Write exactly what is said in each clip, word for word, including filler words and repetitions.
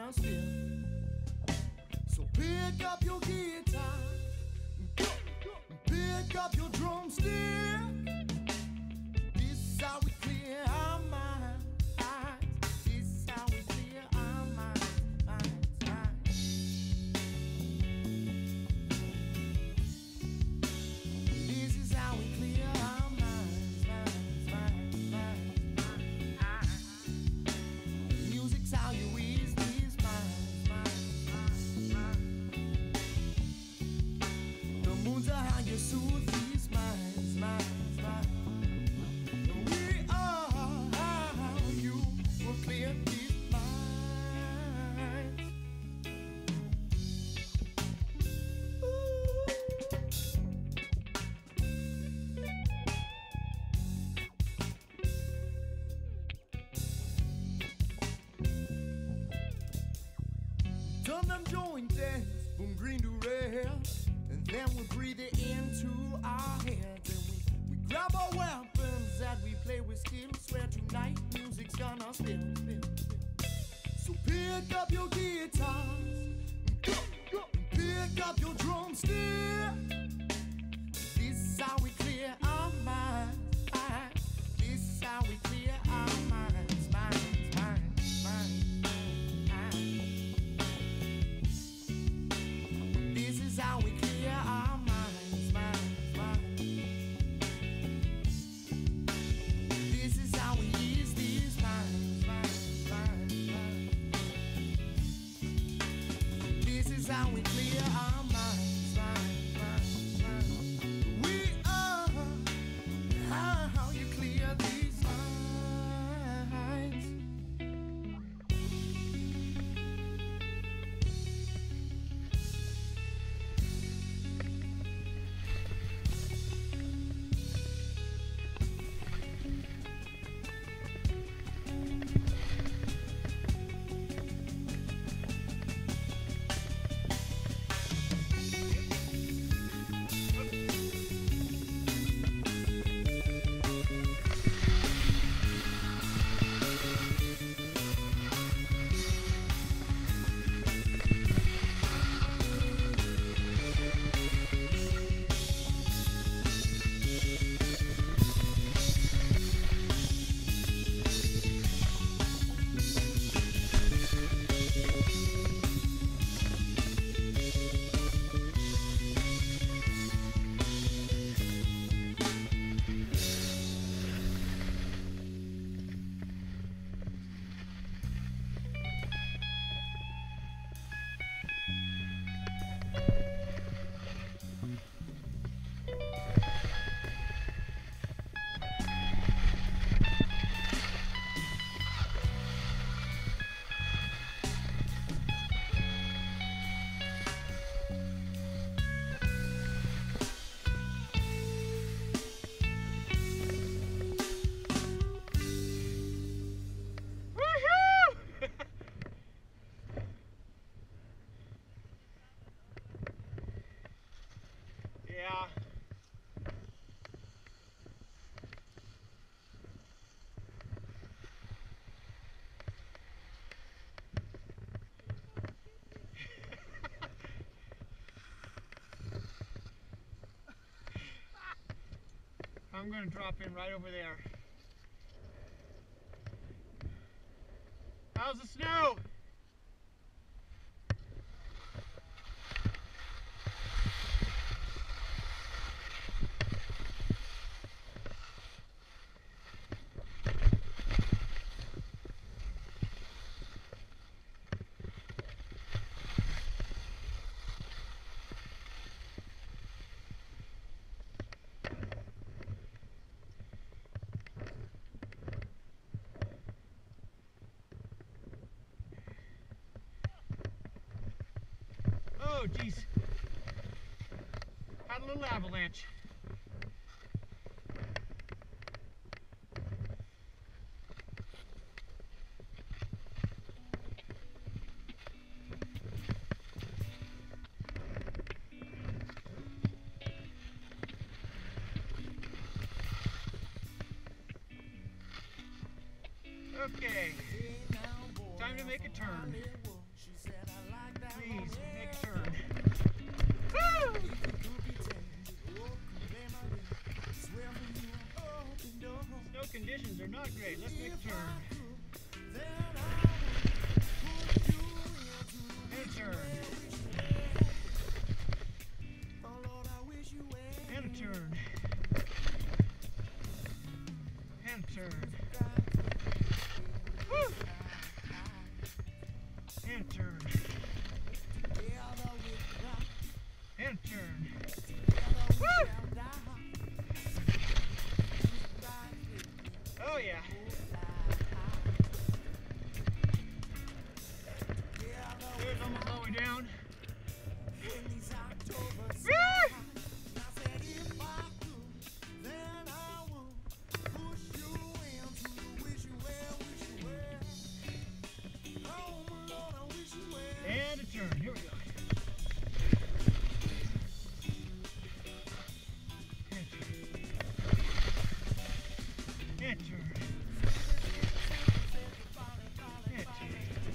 gonna spill. So pick up your guitar, pick up your drumstick. This is how we clear our minds. This is how we clear our minds, minds, minds. This is how we clear our minds, minds, minds, minds, minds. Music's how you ease these minds, minds, minds, minds. The moons are how you soothe these minds, minds, minds. We are how you will clear these minds. Ooh. Turn them joint dance from green to red, and then we breathe it into our heads, and we, we grab our weapons that we play with skill. Swear tonight music's gonna spill, spill, spill. So pick up your guitars, pick up your drumstick. This is how we clear our minds. This is how we clear our minds, minds, minds, minds, minds. This is how we clear our minds, minds, minds. This is how we ease these minds, minds, minds, minds. This is how we clear our minds, minds, minds, minds. We are how you clear these minds. Yeah. I'm going to drop in right over there. How's the snow? Oh, geez. Had a little avalanche. Okay, time to make a turn. turn. And a turn. And a turn. And a turn. Woo! And a turn. And a turn. Woo! Oh yeah. There's almost all the way down. Woo! And a turn. Here we go. And turn. And turn. And turn.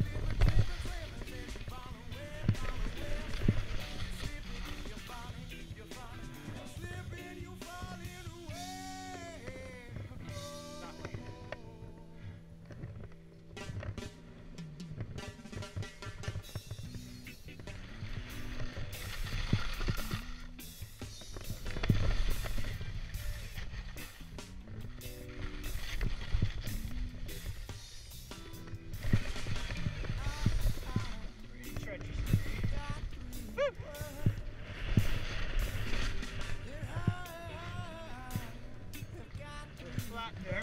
Flat there.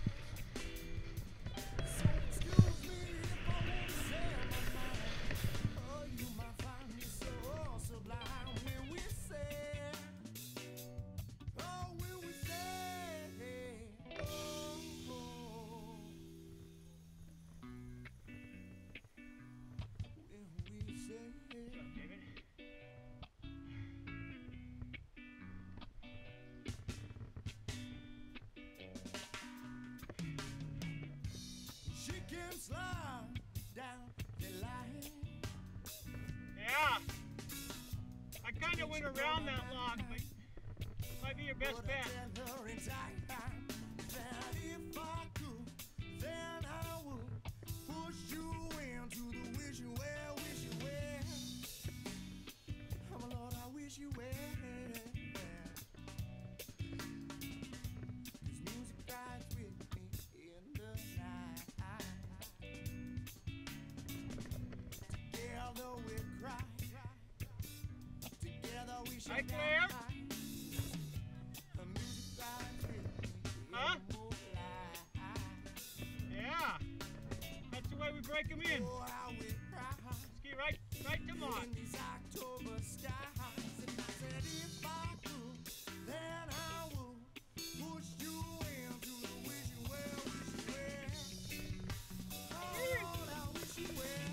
Slide down the line. Yeah. I kind of went around that log, but might be your best bet. If I could, then I would push you into the wishing well, wishing well. Oh my Lord, I wish you well. This music rides with me in the night. Together we cry. Together we shall Right there. The music rides with me Huh? in the moonlight. Yeah. That's the way we break them in. Oh, how we cry. Ski right, right to Mott. In these October skies, and I said if I could, then I would push you into the wishing well, wishing well. Oh Lord, I wish you well.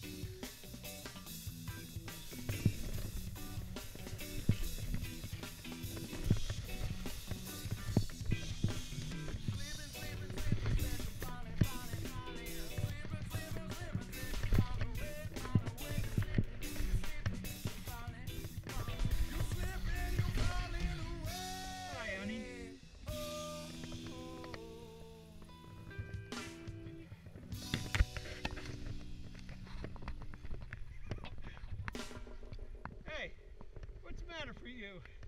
Sleeping, sleeping, sleeping, sleeping, falling, falling, falling. Sleeping, sleeping, sleeping, sleeping, falling away, falling away. Sleeping, sleeping, falling, falling. You slipping, you falling away. Hi, honey. Oh, oh. Hey, what's the matter for you?